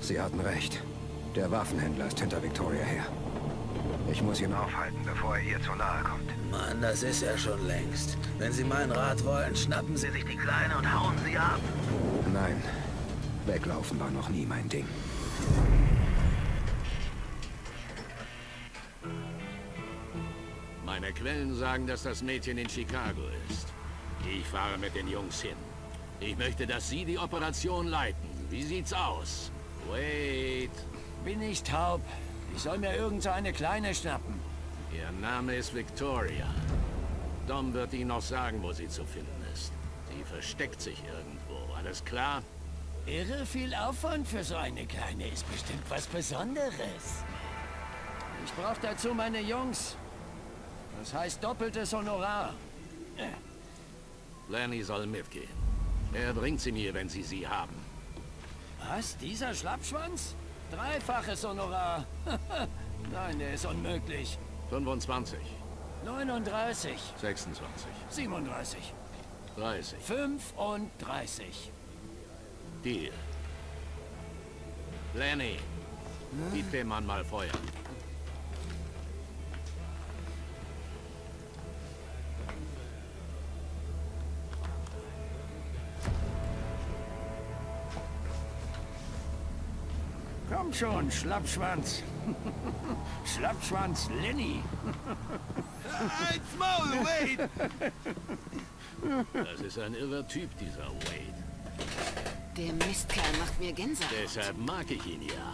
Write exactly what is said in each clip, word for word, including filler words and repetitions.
Sie hatten recht. Der Waffenhändler ist hinter Victoria her. Ich muss ihn aufhalten, bevor er ihr zu nahe kommt. Mann, das ist er schon längst. Wenn Sie mein Rat wollen, schnappen Sie sich die Kleine und hauen sie ab. Nein, weglaufen war noch nie mein Ding. Meine Quellen sagen, dass das Mädchen in Chicago ist. Ich fahre mit den Jungs hin. Ich möchte, dass Sie die Operation leiten. Wie sieht's aus? Wait. Bin ich taub. Ich soll mir irgend so eine Kleine schnappen. Ihr Name ist Victoria. Dom wird Ihnen noch sagen, wo sie zu finden ist. Sie versteckt sich irgendwo. Alles klar? Irre viel Aufwand für so eine Kleine ist bestimmt was Besonderes. Ich brauche dazu meine Jungs. Das heißt doppeltes Honorar. Lenny soll mitgehen. Er bringt sie mir, wenn Sie sie haben. Was? Dieser Schlappschwanz? Dreifaches Honorar. Nein, der ist unmöglich. fünfundzwanzig. neununddreißig. sechsundzwanzig. siebenunddreißig. dreißig. fünfunddreißig. Deal. Lenny, gib dem Mann mal Feuer. Komm schon, Schlappschwanz. Schlappschwanz Lenny. Halt's Maul, Wade! Das ist ein irrer Typ, dieser Wade. Der Mistkerl macht mir Gänsehaut. Deshalb mag ich ihn ja.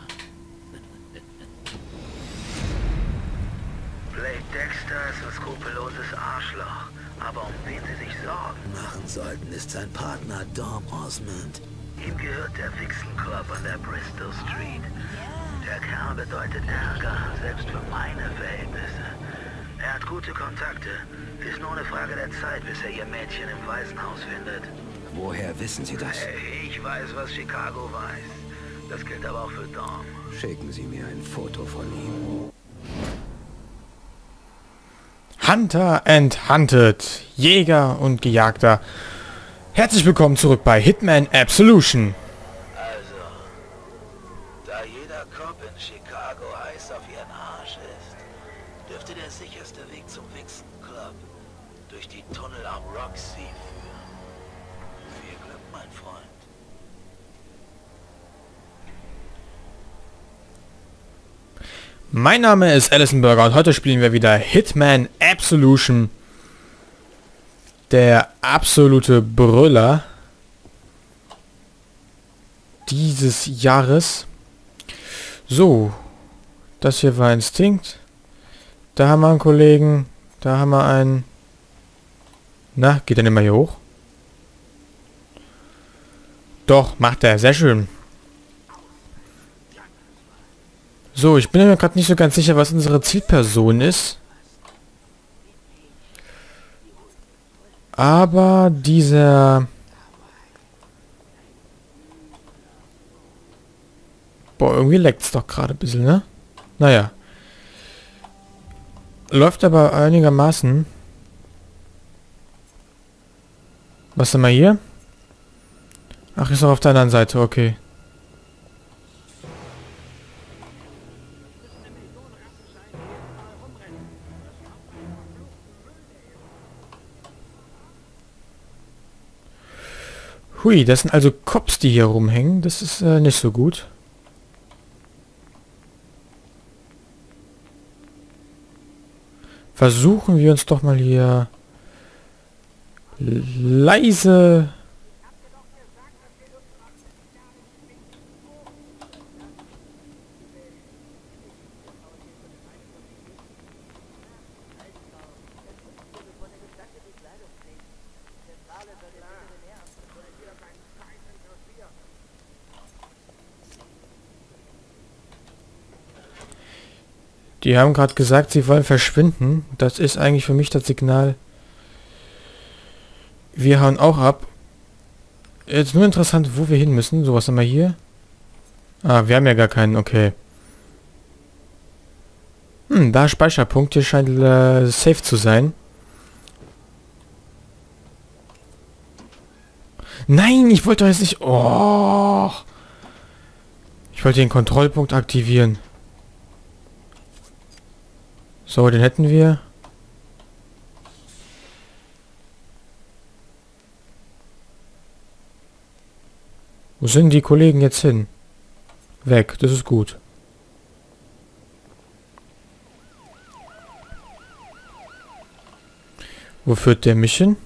Blake Dexter ist ein skrupelloses Arschloch. Aber um wen sie sich Sorgen Machen sollten, ist sein Partner Dom Osmond. Ihm gehört der Fixenclub an der Bristol Street. Der Kerl bedeutet Ärger, selbst für meine Verhältnisse. Er hat gute Kontakte. Ist nur eine Frage der Zeit, bis er ihr Mädchen im Waisenhaus findet. Woher wissen Sie das? Ich weiß, was Chicago weiß. Das gilt aber auch für Dom. Schicken Sie mir ein Foto von ihm. Hunter and Hunted, Jäger und Gejagter. Herzlich willkommen zurück bei Hitman Absolution. Also, da jeder Cop in Chicago heiß auf ihren Arsch ist, dürfte der sicherste Weg zum Wixen Club durch die Tunnel am Roxy führen. Viel Glück, mein Freund. Mein Name ist Allison Burger und heute spielen wir wieder Hitman Absolution. Der absolute Brüller dieses Jahres. So, das hier war Instinkt. Da haben wir einen Kollegen. Da haben wir einen... Na, geht er nicht mehr hier hoch? Doch, macht er. Sehr schön. So, ich bin mir gerade nicht so ganz sicher, was unsere Zielperson ist. Aber dieser... Boah, irgendwie leckt's doch gerade ein bisschen, ne? Naja. Läuft aber einigermaßen. Was haben wir hier? Ach, ist auch auf der anderen Seite, okay. Hui, das sind also Cops, die hier rumhängen. Das ist äh, nicht so gut. Versuchen wir uns doch mal hier leise... Die haben gerade gesagt, sie wollen verschwinden. Das ist eigentlich für mich das Signal. Wir hauen auch ab. Jetzt nur interessant, wo wir hin müssen. So, was haben wir hier? Ah, wir haben ja gar keinen. Okay. Hm, da Speicherpunkt. Hier scheint äh, safe zu sein. Nein, ich wollte doch jetzt nicht... Oh! Ich wollte den Kontrollpunkt aktivieren. So, den hätten wir. Wo sind die Kollegen jetzt hin? Weg, das ist gut. Wo führt der mich hin?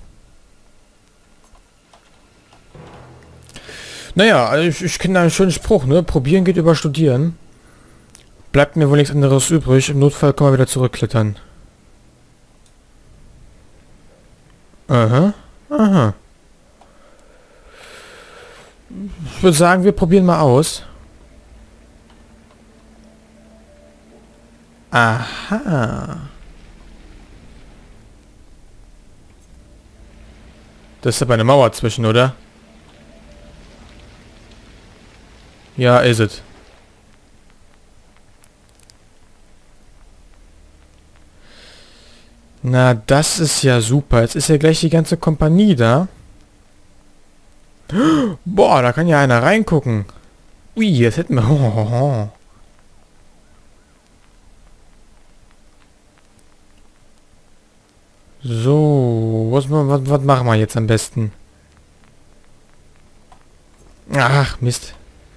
Naja, also ich, ich kenne einen schönen Spruch, ne? Probieren geht über Studieren. Bleibt mir wohl nichts anderes übrig. Im Notfall können wir wieder zurückklettern. Aha. Aha. Ich würde sagen, wir probieren mal aus. Aha. Das ist aber eine Mauer zwischen, oder? Ja, ist es. Na, das ist ja super. Jetzt ist ja gleich die ganze Kompanie da. Boah, da kann ja einer reingucken. Ui, jetzt hätten wir... Oh. So, was, was, was machen wir jetzt am besten? Ach, Mist.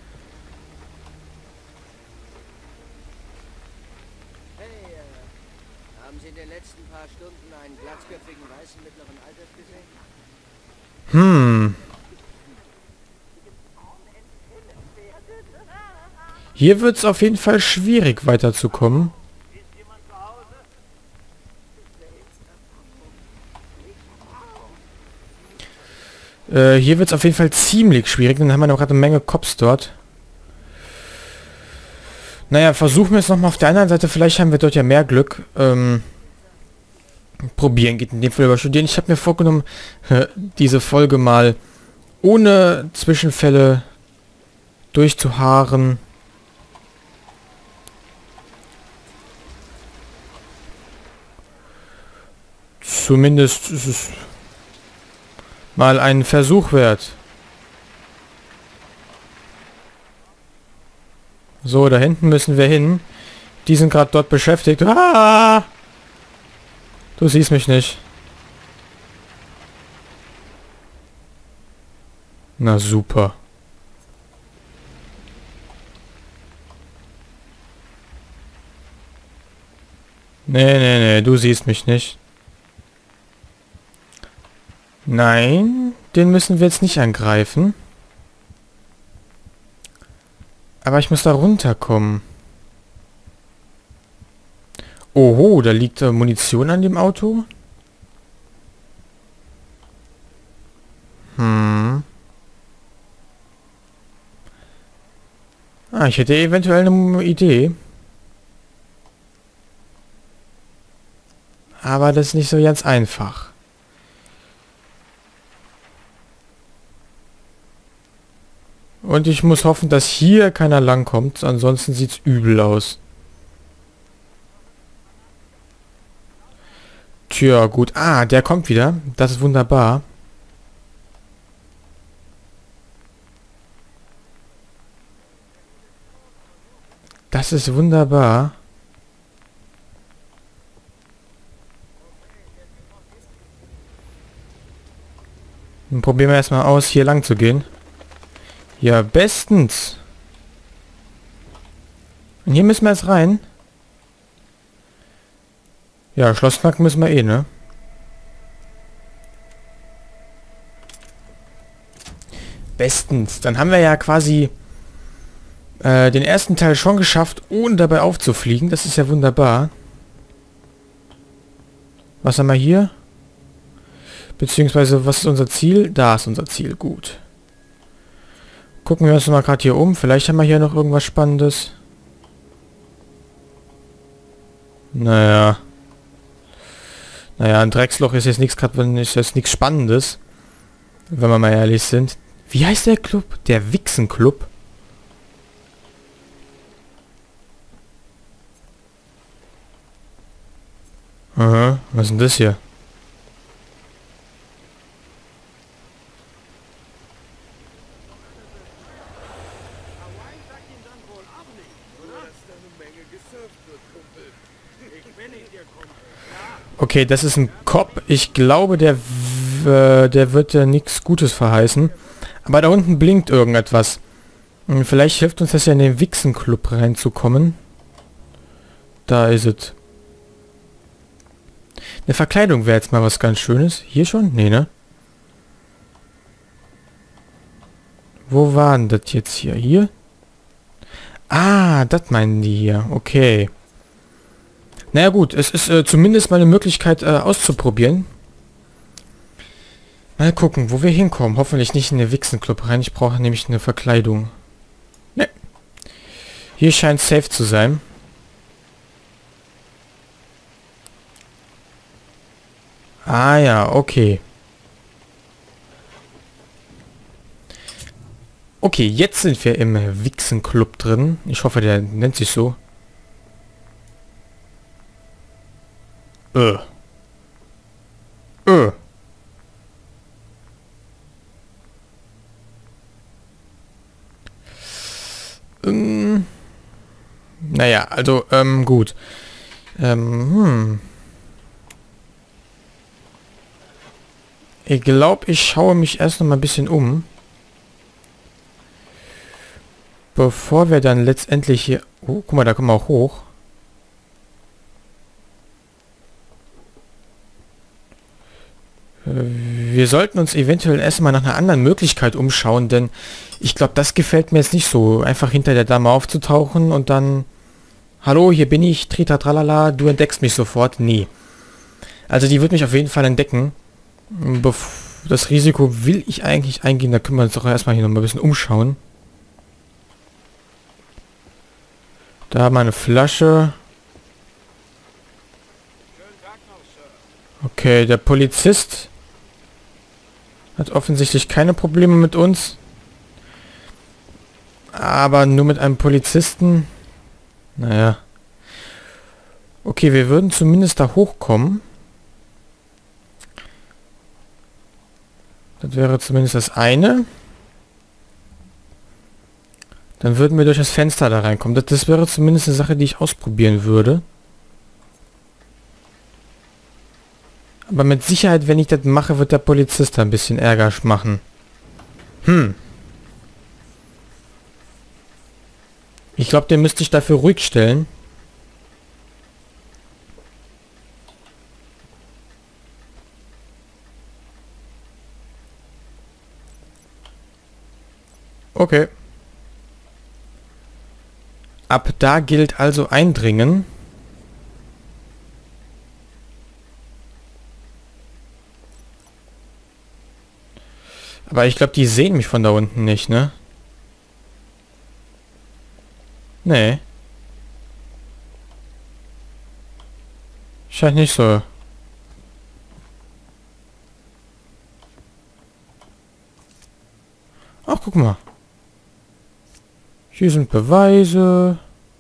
Hey, äh, haben Sie in den letzten paar Stunden einen glatzköpfigen Weißen mittleren Alters gesehen? Hm. Hier wird es auf jeden Fall schwierig weiterzukommen. Äh, hier wird es auf jeden Fall ziemlich schwierig. Dann haben wir noch gerade eine Menge Cops dort. Naja, versuchen wir es nochmal auf der anderen Seite. Vielleicht haben wir dort ja mehr Glück. Ähm, probieren geht in dem Fall über Studieren. Ich habe mir vorgenommen, diese Folge mal ohne Zwischenfälle durchzuharren. Zumindest ist es mal einen Versuch wert. So, da hinten müssen wir hin. Die sind gerade dort beschäftigt. Ah! Du siehst mich nicht. Na super. Nee, nee, nee, du siehst mich nicht. Nein, den müssen wir jetzt nicht angreifen. Aber ich muss da runterkommen. Oho, da liegt äh, Munition an dem Auto. Hm. Ah, ich hätte eventuell eine Idee. Aber das ist nicht so ganz einfach. Und ich muss hoffen, dass hier keiner langkommt, ansonsten sieht's übel aus. Tja, gut. Ah, der kommt wieder. Das ist wunderbar. Das ist wunderbar. Dann probieren wir erstmal aus, hier lang zu gehen. Ja, bestens. Und hier müssen wir jetzt rein. Ja, Schloss knacken müssen wir eh, ne? Bestens. Dann haben wir ja quasi äh, den ersten Teil schon geschafft, ohne dabei aufzufliegen. Das ist ja wunderbar. Was haben wir hier? Beziehungsweise, was ist unser Ziel? Da ist unser Ziel. Gut. Gucken wir uns mal gerade hier um. Vielleicht haben wir hier noch irgendwas Spannendes. Naja. Naja, ein Drecksloch ist jetzt nichts gerade, wenn ist jetzt nichts Spannendes. Wenn wir mal ehrlich sind. Wie heißt der Club? Der Wichsenclub. Aha, was ist denn das hier? Okay, das ist ein Cop. Ich glaube, der, w der wird ja nichts Gutes verheißen. Aber da unten blinkt irgendetwas. Und vielleicht hilft uns das ja in den Wichsenclub reinzukommen. Da ist es. Eine Verkleidung wäre jetzt mal was ganz Schönes. Hier schon? Nee, ne? Wo war denn das jetzt hier? Hier? Ah, das meinen die hier. Okay. Naja gut, es ist äh, zumindest mal eine Möglichkeit äh, auszuprobieren. Mal gucken, wo wir hinkommen. Hoffentlich nicht in den Wichsenclub rein. Ich brauche nämlich eine Verkleidung. Ne. Hier scheint safe zu sein. Ah ja, okay. Okay, jetzt sind wir im Wichsenclub drin. Ich hoffe, der nennt sich so. Äh. Äh. Ähm. Naja, also, ähm, gut. Ähm, hm. Ich glaube, ich schaue mich erst noch mal ein bisschen um. Bevor wir dann letztendlich hier... Oh, guck mal, da kommen wir auch hoch. Wir sollten uns eventuell erstmal nach einer anderen Möglichkeit umschauen, denn ich glaube, das gefällt mir jetzt nicht so. Einfach hinter der Dame aufzutauchen und dann... Hallo, hier bin ich, trita tralala, du entdeckst mich sofort. Nee. Also die wird mich auf jeden Fall entdecken. Bef das Risiko will ich eigentlich eingehen, da können wir uns doch erstmal hier noch mal ein bisschen umschauen. Da haben wir eine Flasche. Okay, der Polizist hat offensichtlich keine Probleme mit uns. Aber nur mit einem Polizisten. Naja. Okay, wir würden zumindest da hochkommen. Das wäre zumindest das eine. Dann würden wir durch das Fenster da reinkommen. Das, das wäre zumindest eine Sache, die ich ausprobieren würde. Aber mit Sicherheit, wenn ich das mache, wird der Polizist da ein bisschen Ärger machen. Hm. Ich glaube, den müsste ich dafür ruhig stellen. Okay. Ab da gilt also Eindringen. Aber ich glaube, die sehen mich von da unten nicht, ne? Nee. Scheint nicht so. Ach, guck mal. Hier sind Beweise.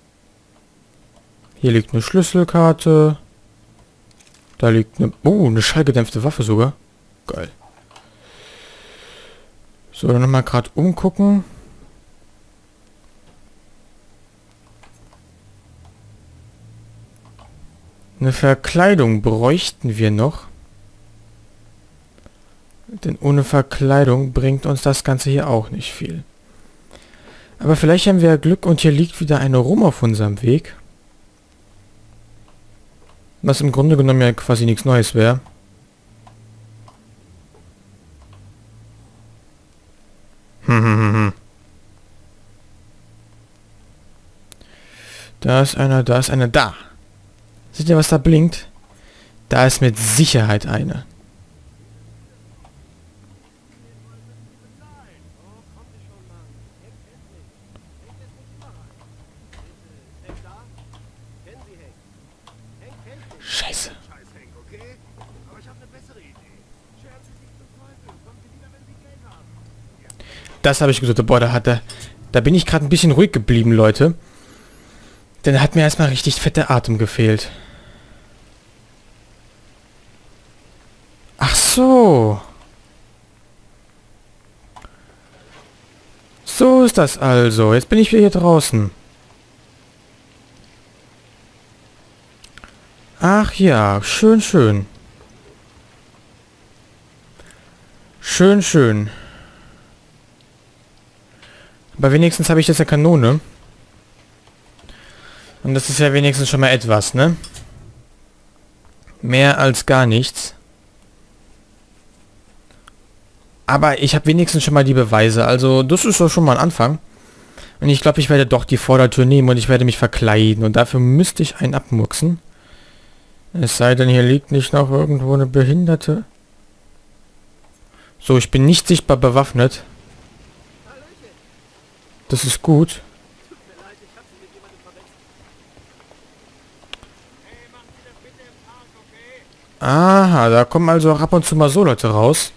Hier liegt eine Schlüsselkarte. Da liegt eine... Oh, eine schallgedämpfte Waffe sogar. Geil. So, dann nochmal gerade umgucken. Eine Verkleidung bräuchten wir noch. Denn ohne Verkleidung bringt uns das Ganze hier auch nicht viel. Aber vielleicht haben wir ja Glück und hier liegt wieder eine rum auf unserem Weg. Was im Grunde genommen ja quasi nichts Neues wäre. Hm, hm, hm, hm. Da ist einer, da ist einer, da. Seht ihr, was da blinkt? Da ist mit Sicherheit eine. Scheiße. Das habe ich gesagt, boah, da hat er... Da bin ich gerade ein bisschen ruhig geblieben, Leute. Denn da hat mir erstmal richtig fette Atem gefehlt. Ach so. So ist das also. Jetzt bin ich wieder hier draußen. Ach Ja, schön, schön. Schön, schön. Aber wenigstens habe ich jetzt eine Kanone. Und das ist ja wenigstens schon mal etwas, ne? Mehr als gar nichts. Aber ich habe wenigstens schon mal die Beweise. Also das ist doch schon mal ein Anfang. Und ich glaube, ich werde doch die Vordertür nehmen und ich werde mich verkleiden. Und dafür müsste ich einen abmurksen. Es sei denn, hier liegt nicht noch irgendwo eine Behinderte. So, ich bin nicht sichtbar bewaffnet. Das ist gut. Aha, da kommen also auch ab und zu mal so Leute raus.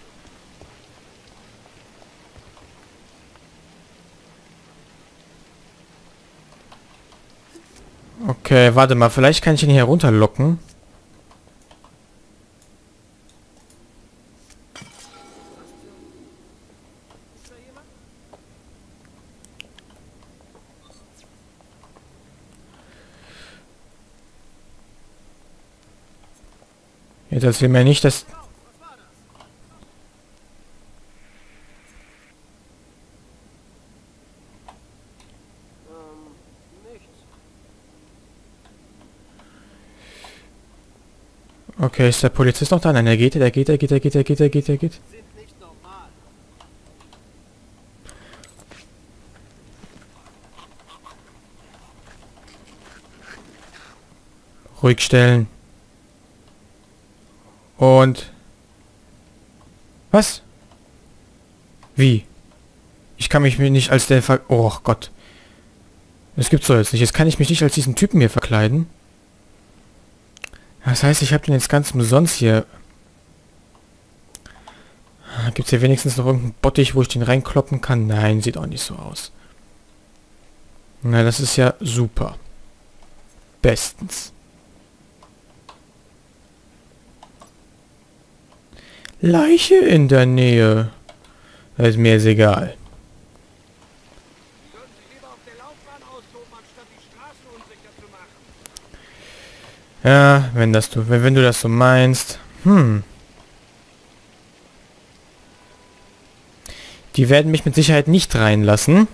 Okay, warte mal, vielleicht kann ich ihn hier runterlocken. Jetzt erzähl mir nicht, dass... Okay, ist der Polizist noch da? Nein, er geht, er geht, er geht, er geht, er geht, er geht, er geht. Ruhig stellen. Und... Was? Wie? Ich kann mich mir nicht als der Ver... Oh Gott. Das gibt's doch jetzt nicht. Jetzt kann ich mich nicht als diesen Typen hier verkleiden. Das heißt, ich habe den jetzt ganz umsonst hier... Gibt's hier wenigstens noch irgendeinen Bottich, wo ich den reinkloppen kann? Nein, sieht auch nicht so aus. Na, das ist ja super. Bestens. Leiche in der Nähe. Das ist mir jetzt egal. Ja, wenn das du, wenn, wenn du das so meinst. Hm. Die werden mich mit Sicherheit nicht reinlassen.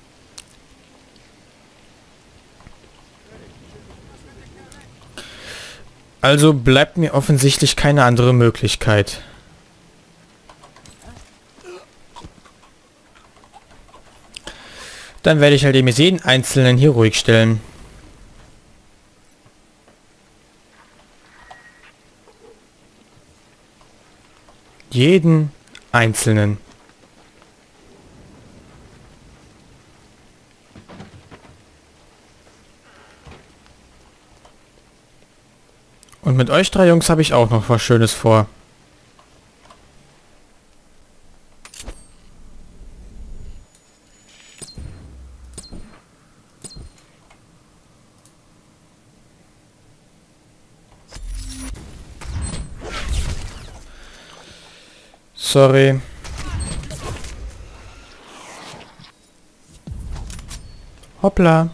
Also bleibt mir offensichtlich keine andere Möglichkeit. Dann werde ich halt eben jeden Einzelnen hier ruhig stellen. Jeden Einzelnen. Und mit euch drei Jungs habe ich auch noch was Schönes vor. Sorry. Hoppla.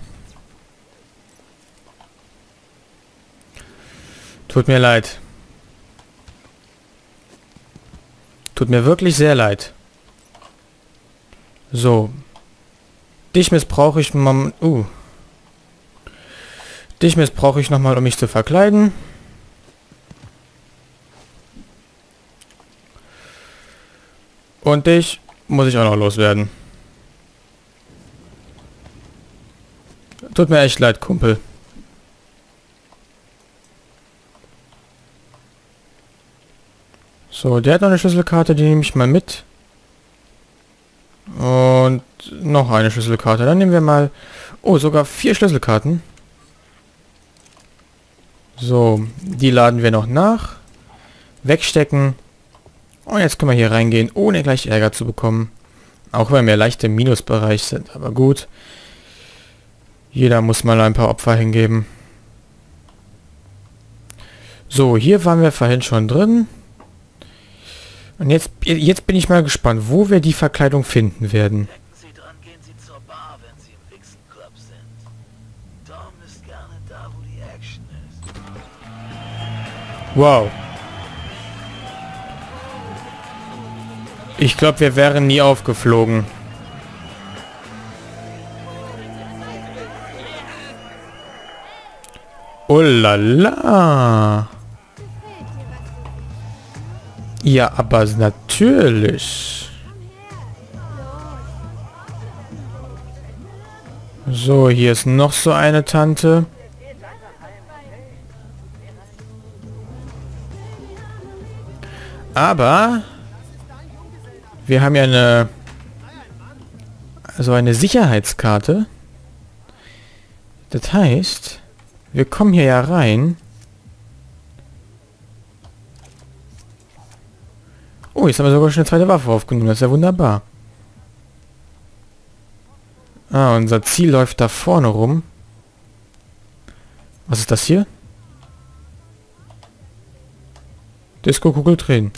Tut mir leid. Tut mir wirklich sehr leid. So. Dich missbrauche ich mal... Uh. Dich missbrauche ich nochmal, um mich zu verkleiden. Und dich muss ich auch noch loswerden. Tut mir echt leid, Kumpel. So, der hat noch eine Schlüsselkarte, die nehme ich mal mit. Und noch eine Schlüsselkarte. Dann nehmen wir mal... Oh, sogar vier Schlüsselkarten. So, die laden wir noch nach. Wegstecken. Und jetzt können wir hier reingehen, ohne gleich Ärger zu bekommen. Auch wenn wir leicht im Minusbereich sind, aber gut. Jeder muss mal ein paar Opfer hingeben. So, hier waren wir vorhin schon drin. Und jetzt, jetzt bin ich mal gespannt, wo wir die Verkleidung finden werden. Denken Sie dran, gehen Sie zur Bar, wenn Sie im Wichsenclub sind. Tom ist gerne da, wo die Action ist. Wow. Ich glaube, wir wären nie aufgeflogen. Oh la la. Ja, aber natürlich. So, hier ist noch so eine Tante. Aber wir haben ja eine, also eine Sicherheitskarte. Das heißt, wir kommen hier ja rein. Oh, jetzt haben wir sogar schon eine zweite Waffe aufgenommen. Das ist ja wunderbar. Ah, unser Ziel läuft da vorne rum. Was ist das hier? Disco-Kugel drehen.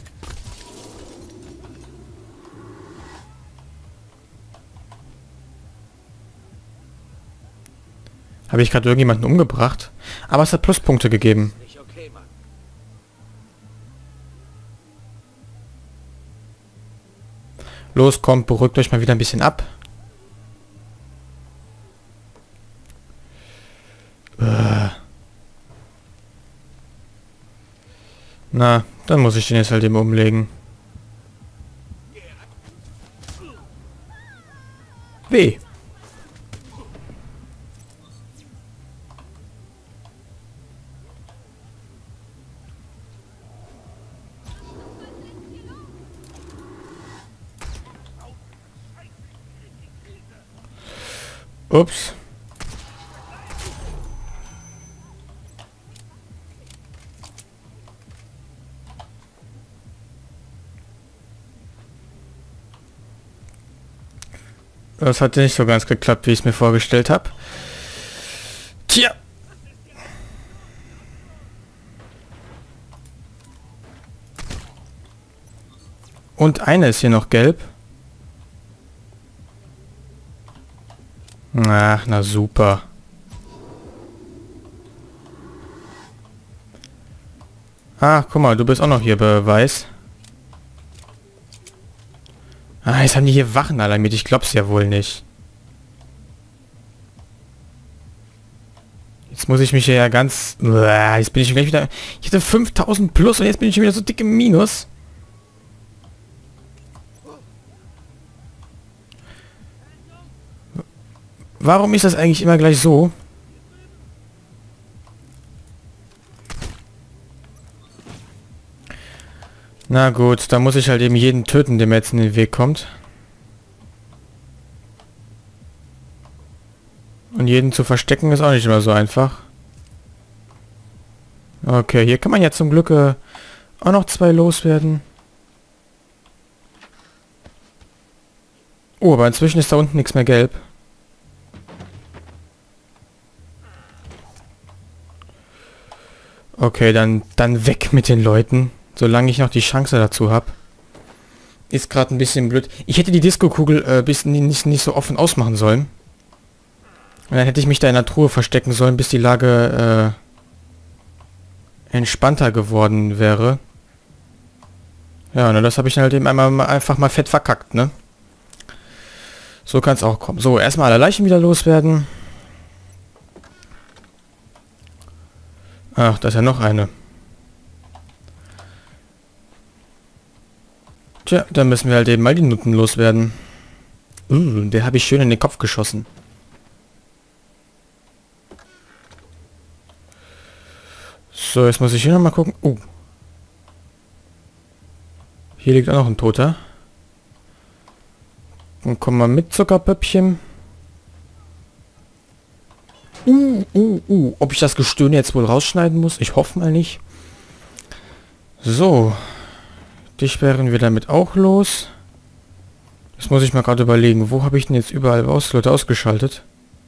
Habe ich gerade irgendjemanden umgebracht? Aber es hat Pluspunkte gegeben. Los, kommt, beruhigt euch mal wieder ein bisschen ab. Äh. Na, dann muss ich den jetzt halt eben umlegen. W. Ups. Das hat nicht so ganz geklappt, wie ich es mir vorgestellt habe. Tja. Und eine ist hier noch gelb. Ach, na super. Ah, guck mal, du bist auch noch hier, Beweis. Ah, jetzt haben die hier Wachen alarmiert. Ich glaub's ja wohl nicht. Jetzt muss ich mich hier ja ganz... Jetzt bin ich gleich wieder... Ich hatte fünftausend plus und jetzt bin ich schon wieder so dick im Minus. Warum ist das eigentlich immer gleich so? Na gut, da muss ich halt eben jeden töten, der mir jetzt in den Weg kommt. Und jeden zu verstecken ist auch nicht immer so einfach. Okay, hier kann man ja zum Glück äh, auch noch zwei loswerden. Oh, aber inzwischen ist da unten nichts mehr gelb. Okay, dann, dann weg mit den Leuten, solange ich noch die Chance dazu habe. Ist gerade ein bisschen blöd. Ich hätte die Disco-Kugel äh, bisschen nicht, nicht so offen ausmachen sollen. Und dann hätte ich mich da in der Truhe verstecken sollen, bis die Lage äh, entspannter geworden wäre. Ja, ne, das habe ich dann halt eben einmal mal, einfach mal fett verkackt, ne? So kann es auch kommen. So, erstmal alle Leichen wieder loswerden. Ach, da ist ja noch eine. Tja, dann müssen wir halt eben mal die Nutten loswerden. Uh, der habe ich schön in den Kopf geschossen. So, jetzt muss ich hier noch mal gucken. Uh. Hier liegt auch noch ein Toter. Dann kommen wir mit, Zuckerpöppchen. Uh, uh, uh. Ob ich das Gestöhne jetzt wohl rausschneiden muss? Ich hoffe mal nicht. So. Dich wären wir damit auch los. Das muss ich mal gerade überlegen. Wo habe ich denn jetzt überall aus Leute ausgeschaltet?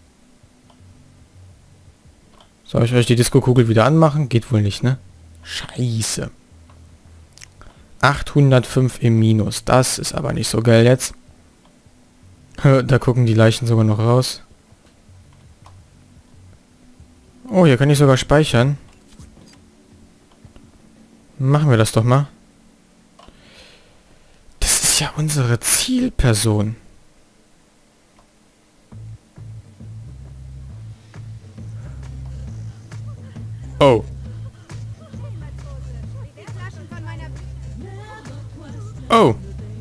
Soll ich euch die Disco-Kugel wieder anmachen? Geht wohl nicht, ne? Scheiße. achthundertfünf im Minus. Das ist aber nicht so geil jetzt. Da gucken die Leichen sogar noch raus. Oh, hier kann ich sogar speichern. Machen wir das doch mal. Das ist ja unsere Zielperson. Oh. Oh.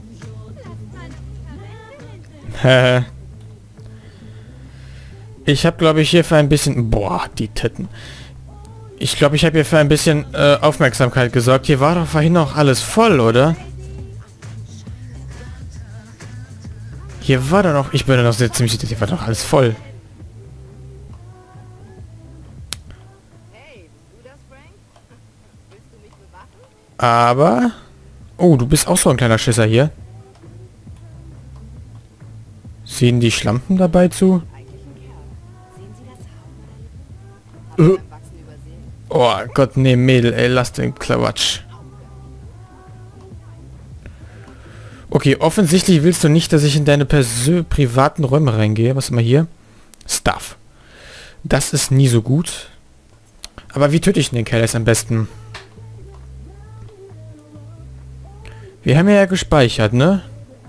Hä? Ich habe, glaube ich, hier für ein bisschen... Boah, die Titten. Ich glaube, ich habe hier für ein bisschen äh, Aufmerksamkeit gesorgt. Hier war doch vorhin noch alles voll, oder? Hier war doch noch... Ich bin noch sehr ziemlich... Hier war doch alles voll. Aber... Oh, du bist auch so ein kleiner Schisser hier. Sehen die Schlampen dabei zu? Uh. Oh Gott, nee, Mädel, ey, lass den Quatsch. Okay, offensichtlich willst du nicht, dass ich in deine persö privaten Räume reingehe. Was immer hier? Stuff. Das ist nie so gut. Aber wie töte ich den Kerl jetzt am besten? Wir haben ja gespeichert, ne?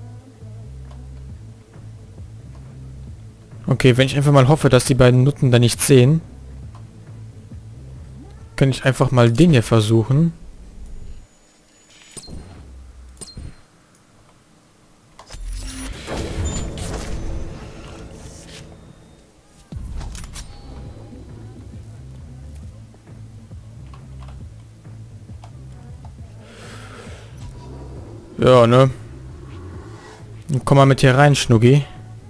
Okay, wenn ich einfach mal hoffe, dass die beiden Nutten da nicht sehen, kann ich einfach mal den hier versuchen. Ja, ne? Komm mal mit hier rein, Schnuggi.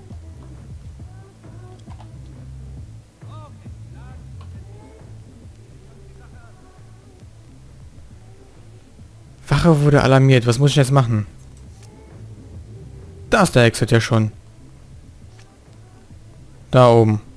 Wache wurde alarmiert. Was muss ich jetzt machen? Da ist der Exit ja schon. Da oben.